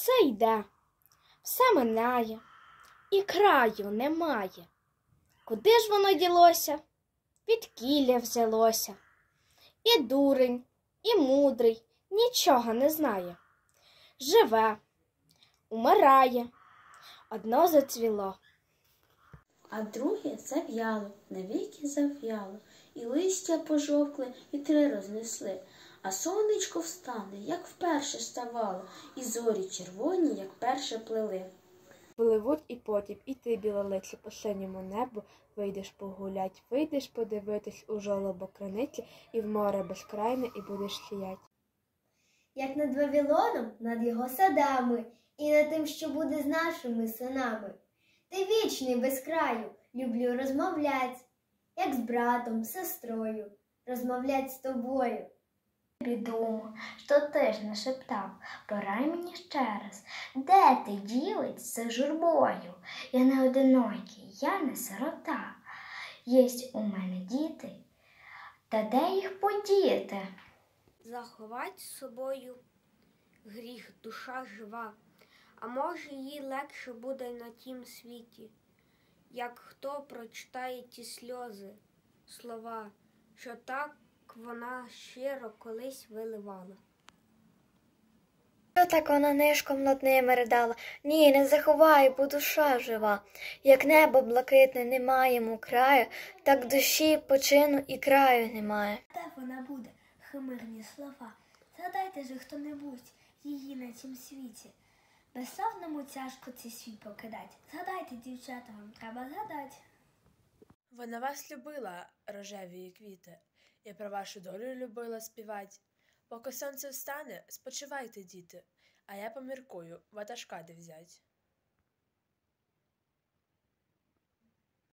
все йде, все минає, і краю немає. Куди ж воно ділося? Відкіля взялося? І дурень, і мудрий нічого не знає. Живе, умирає, одно зацвіло, а друге зав'яло, навіки зав'яло, і листя пожовкли, і три рознесли. А сонечко встане, як вперше ставало, і зорі червоні, як перше плели. Пливуть і потім, і ти, білолице, по синьому небу вийдеш погулять, вийдеш подивитись у жолобо криниці, і в море безкрайне, і будеш сіять. Як над Вавилоном, над його садами, і над тим, що буде з нашими синами. Ти вічний без краю, люблю розмовлять, як з братом, сестрою, розмовлять з тобою. Думаю, що ти ж не шептав, порай мені ще раз, де ти, дівець, за журбою? Я не одинокий, я не сирота. Єсть у мене діти, та де їх подіти? Заховать з собою гріх, душа жива, а може їй легше буде на тім світі, як хто прочитає ті сльози, слова, що так вона щиро колись виливала. Що так вона нишком над ними ридала? Ні, не заховай, бо душа жива. Як небо блакитне немає йому краю, так душі почину і краю немає. Де вона буде, химерні слова? Згадайте же хто-небудь її на цім світі. Безславному тяжко цей світ покидать. Згадайте, дівчата, вам треба згадать. Вона вас любила, рожеві квіти, і про вашу долю любила співать. Поки сонце встане, спочивайте, діти, а я поміркую, ватажка де взять.